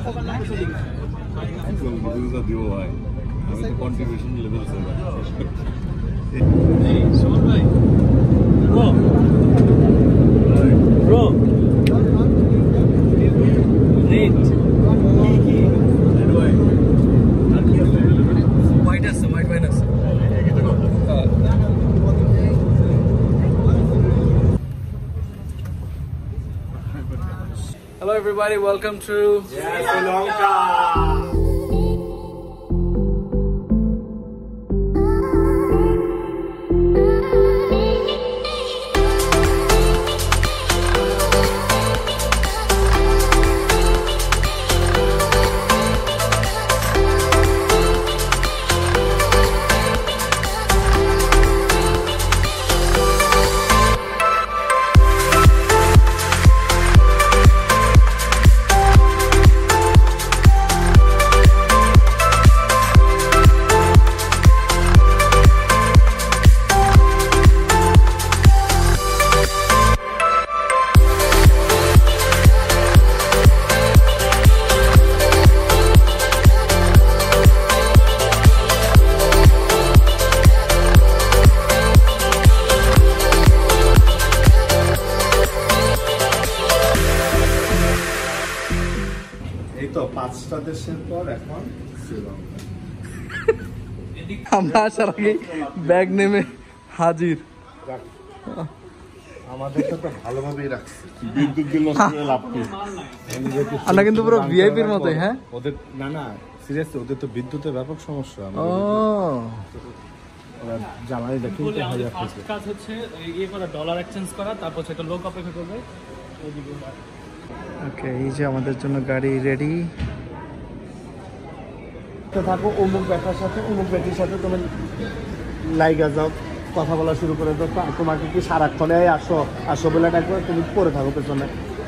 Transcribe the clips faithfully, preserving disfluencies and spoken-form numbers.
contribution level Bro, bro, rate. White as white minus. Hello everybody, welcome to Yes, Sri Lanka. আমরা আসার আগে bag নেমে হাজির। আমাদেরটা তো ভালোভাবেই রাখছে, বিদ্যুৎ বিল নষ্ট করে লাভ নেই। আমরা কিন্তু পুরো ভিআইপির মতোই। হ্যাঁ, ওদের না না সিরিয়াসলি ওদের তো বিদ্যুতের ব্যাপক সমস্যা। ও জ্বালানি দেখি কাজ হচ্ছে ইয়ে করা, ডলার এক্সচেঞ্জ করা, তারপর সেটা লোক অপেক্ষা করবে। ওকে, এই যে আমাদের জন্য গাড়ি রেডি। থাকো অমুক ব্যাটার সাথে অমুক ব্যাটির সাথে তুমি লাইগা যাও, কথা বলা শুরু করে দাও। তোমাকে কি সারাক্ষণে আসো আসো বলে ডাকবে, তুমি পরে থাকো পেছনে।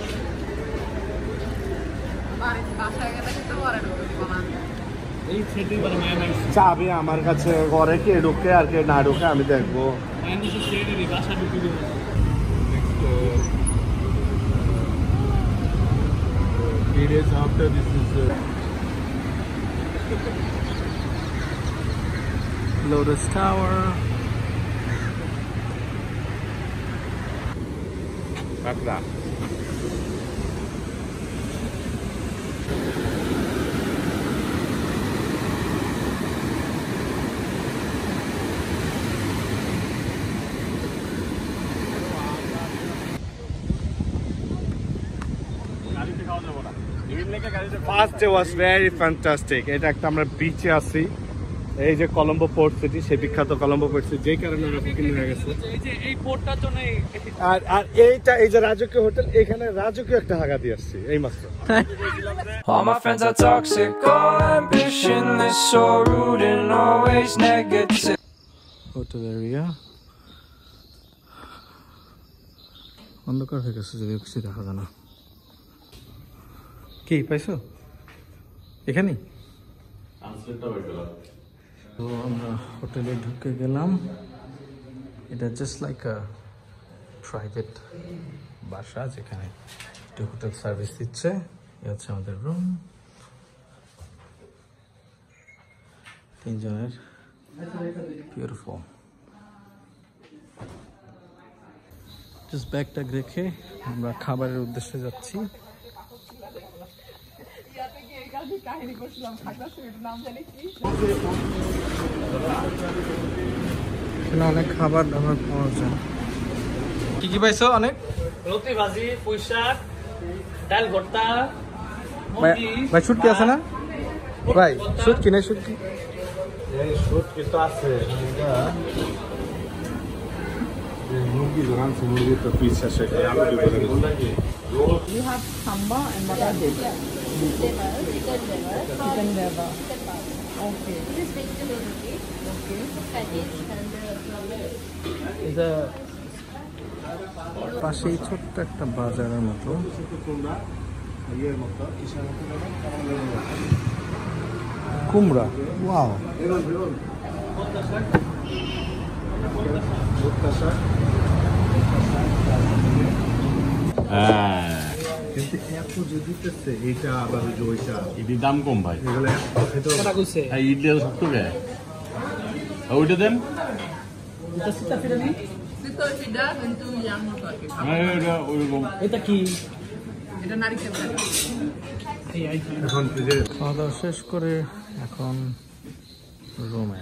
চাবি আমার কাছে, ঘরে কে ঢুকে আর কে না ঢুকে আমি দেখবো। After this is Lotus Tower. Dhaka. First it was very fantastic. এটা একটা আমরা বিচে আছি, এই যে কলম্বো পোর্ট সিটি, সেই বিখ্যাত কলম্বো পোর্ট সিটি, যেই কারণে আমরা বুকিং হয়ে গেছে। এই যে এই পোর্টটার জন্য আর আর এইটা এই যে রাজকীয় হোটেল, এখানে রাজকীয় একটা হাগা দিয়ে আসছি এই মাত্র। All my friends are toxic, all ambitionless, so rude and always negative. Hotel area অন্ধকার হয়ে গেছে, যদি কিছু দেখা যায় না। কি পাইছো এখানে? তো আমরা হোটেলে ঢুকে গেলাম। এটা জাস্ট লাইক আ প্রাইভেট বাসা, যেখানে একটু হোটেল সার্ভিস দিচ্ছে। এ হচ্ছে আমাদের রুম, তিনজনের, বিউটিফুল। জাস্ট ব্যাগটা রেখে আমরা খাবারের উদ্দেশ্যে যাচ্ছি। অনেক খাবার দাবার পাওয়া যায়। কি কি পাইছো? অনেক রুটি ভাজি, পুঁই শাক, ডাল ভর্তা। ভাই শুটকি আছে না? ভাই শুটকি নেই? শুটকি শুটকি তো আছে, মুরগি রানছে, মুরগি তো পিস আছে। You have samba and what are they? Chicken liver. Okay. This is vegetable roti. Okay. Radish and uh, এটা পাশেই ছোট্ট একটা বাজারের মতো। কুমড়া, ওয়াও। কিন্তু এত যে দিতেছে এইটা আবার ওই যে ওইটা ইডলির দাম কম ভাই। এগুলো খেতে হবে। ভাই ইডলি এত শক্ত কে? আর ওইটা দেন। Sito sida কিন্তু yang pakai. হ্যাঁ এটা ওইরকম। এটা কি? Itu narik ke এখন এই যে খাওয়া দাওয়া শেষ করে এখন রুমে।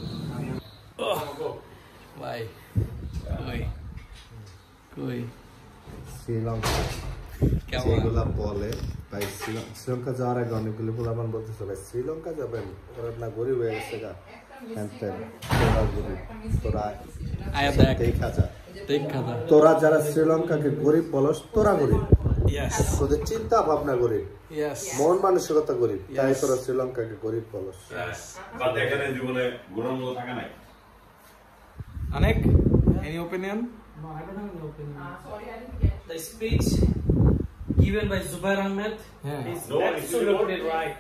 ভাই কই কই শ্রীলঙ্কা যেগুলা বলে ভাই শ্রীলঙ্কা যাওয়ার আগে অনেকগুলো পোলাপান বলতেছে ভাই শ্রীলঙ্কা যাবেন ওরা না গরিব হয়ে গেছে গা হ্যান ত্যান, তোরা গরিব তোরা আয়া দেখ দেখা যা দেখ খাতা তোরা যারা শ্রীলঙ্কাকে গরিব বলস তোরা গরিব ইয়েস তোদের চিন্তা ভাবনা গরিব ইয়েস মন মানসিকতা গরিব তাই তোরা শ্রীলঙ্কাকে গরিব বলস। বাট এখানে জীবনে গুণার মতো থাকে নাই। অনেক any opinion? No, I don't have an opinion. The speech given by Zubair Ahmed Yeah. is absolutely right.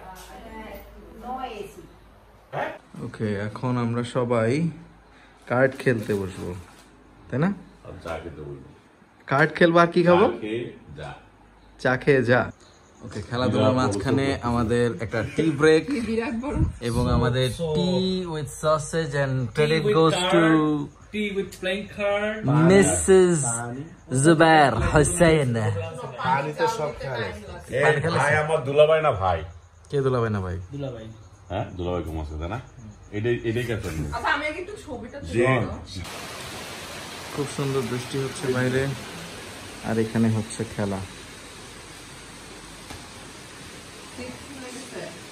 Okay এখন আমরা সবাই কার্ড খেলতে বসবো তাই না? আর চা খেতে বলবো। কার্ড খেলবো আর কি খাবো? চা খেয়ে যা। চা খেয়ে যা। ওকে খেলাধুলার মাঝখানে আমাদের একটা টি ব্রেক এবং আমাদের tea with sausage and credit goes to Tea with playing card. Mrs Zubair Hossain. পানিতে সব খেলে এই ভাই আমার দুলাভাই না ভাই। কে দুলাভাই না ভাই? Dula bhai. হ্যাঁ দুলাভাই কম আছে তাই না? এটাই এটাই কাছে Apa আমি একটু ছবিটা যে খুব সুন্দর বৃষ্টি হচ্ছে বাইরে আর এখানে হচ্ছে খেলা। তুলে